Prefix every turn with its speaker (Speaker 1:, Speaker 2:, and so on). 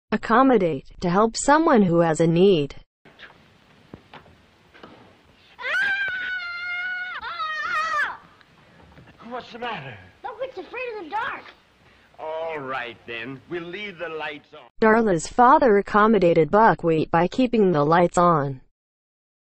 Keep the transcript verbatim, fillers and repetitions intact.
Speaker 1: Accommodate, to help someone who has a need.
Speaker 2: What's the matter?
Speaker 3: Logan's afraid of the dark.
Speaker 2: All right, then. We'll leave the lights on.
Speaker 1: Darla's father accommodated Buckwheat by keeping the lights on.